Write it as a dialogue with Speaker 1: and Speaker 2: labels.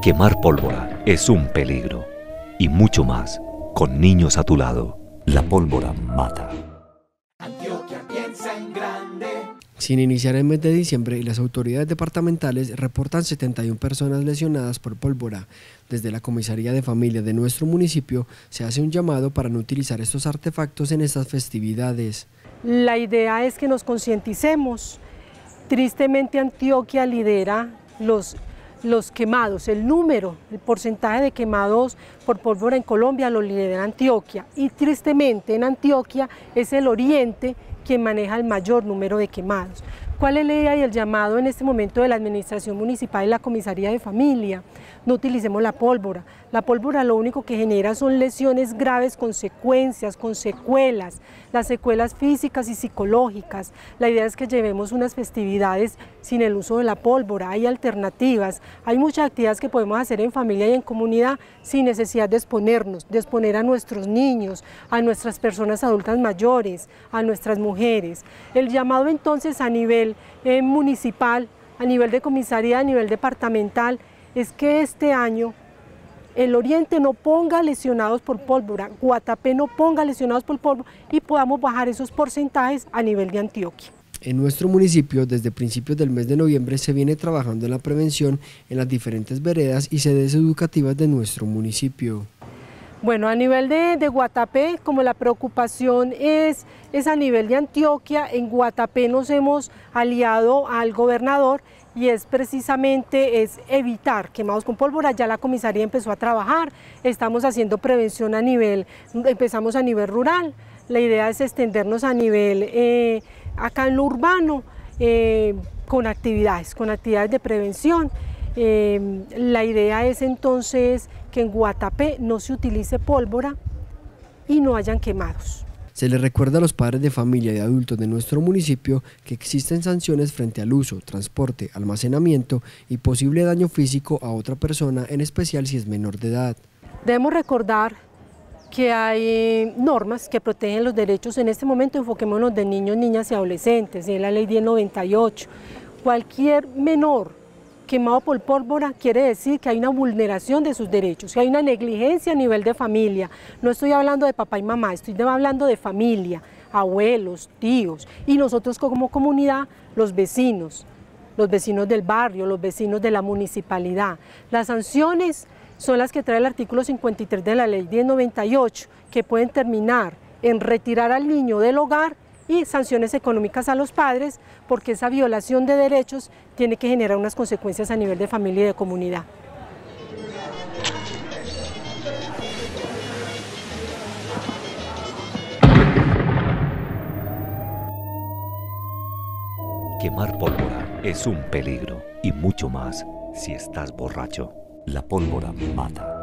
Speaker 1: Quemar pólvora es un peligro. Y mucho más, con niños a tu lado. La pólvora mata.
Speaker 2: Antioquia piensa en grande.
Speaker 3: Sin iniciar el mes de diciembre, las autoridades departamentales reportan 71 personas lesionadas por pólvora. Desde la Comisaría de Familia de nuestro municipio se hace un llamado para no utilizar estos artefactos en estas festividades.
Speaker 4: La idea es que nos concienticemos. Tristemente Antioquia lidera los quemados, el porcentaje de quemados por pólvora en Colombia lo lidera Antioquia, y tristemente en Antioquia es el oriente quien maneja el mayor número de quemados. ¿Cuál es la idea y el llamado en este momento de la Administración Municipal y la Comisaría de Familia? No utilicemos la pólvora. La pólvora lo único que genera son lesiones graves, consecuencias, con secuelas, las secuelas físicas y psicológicas. La idea es que llevemos unas festividades sin el uso de la pólvora. Hay alternativas, hay muchas actividades que podemos hacer en familia y en comunidad sin necesidad de exponernos, de exponer a nuestros niños, a nuestras personas adultas mayores, a nuestras mujeres. El llamado entonces a nivel municipal, a nivel de comisaría, a nivel departamental, es que este año el oriente no ponga lesionados por pólvora, Guatapé no ponga lesionados por pólvora y podamos bajar esos porcentajes a nivel de Antioquia.
Speaker 3: En nuestro municipio, desde principios del mes de noviembre, se viene trabajando en la prevención en las diferentes veredas y sedes educativas de nuestro municipio.
Speaker 4: Bueno, a nivel de Guatapé, como la preocupación es a nivel de Antioquia, en Guatapé nos hemos aliado al gobernador y es precisamente evitar quemados con pólvora. Ya la comisaría empezó a trabajar, estamos haciendo prevención empezamos a nivel rural, la idea es extendernos a nivel acá en lo urbano con actividades de prevención. La idea es entonces que en Guatapé no se utilice pólvora y no hayan quemados.
Speaker 3: Se les recuerda a los padres de familia y adultos de nuestro municipio que existen sanciones frente al uso, transporte, almacenamiento y posible daño físico a otra persona, en especial si es menor de edad.
Speaker 4: Debemos recordar que hay normas que protegen los derechos. En este momento enfoquémonos de niños, niñas y adolescentes, es la ley 1098. Cualquier menor quemado por pólvora quiere decir que hay una vulneración de sus derechos, que hay una negligencia a nivel de familia. No estoy hablando de papá y mamá, estoy hablando de familia, abuelos, tíos, y nosotros como comunidad, los vecinos del barrio, los vecinos de la municipalidad. Las sanciones son las que trae el artículo 53 de la ley 1098, que pueden terminar en retirar al niño del hogar y sanciones económicas a los padres, porque esa violación de derechos tiene que generar unas consecuencias a nivel de familia y de comunidad.
Speaker 1: Quemar pólvora es un peligro. Y mucho más si estás borracho. La pólvora mata.